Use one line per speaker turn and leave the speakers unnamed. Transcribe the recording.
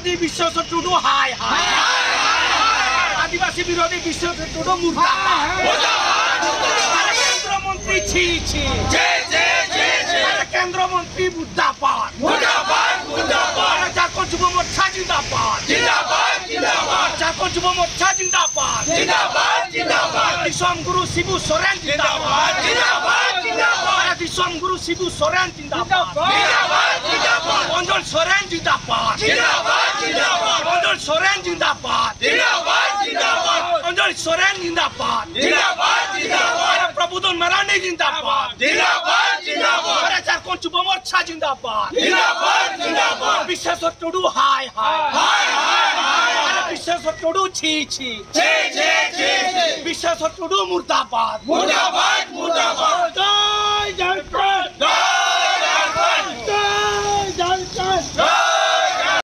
বিরোধী বিশ্বেশ্বর টুডু হায় হায় আদিবাসী বিরোধী বিশ্বেশ্বর টুডু মুর্দাবাদ কেন্দ্রমন্ত্রী ছি ছি কেন্দ্রমন্ত্রী মুর্দাবাদ ঝাড়খণ্ড যুব মোর্চা জিন্দাবাদ ঝাড়খণ্ড যুব মোর্চা জিন্দাবাদ দিশম গুরু শিবু সোরেন জিন্দাবাদ দিশম গুরু শিবু সোরেন জিন্দাবাদ অঞ্জন সোরেন জিন্দাবাদ অঞ্জন সোরেন জিন্দাবাদ অঞ্জন সোরেন জিন্দাবাদ প্রবুদন মারানি জিন্দাবাদ ঝাড়খণ্ড যুব মোর্চা জিন্দাবাদ বিশ্বেশ্বর টুডু হায় হায় বিশ্বেশ্বর টুডু ছি ছি বিশ্বেশ্বর টুডু মুর্দাবাদ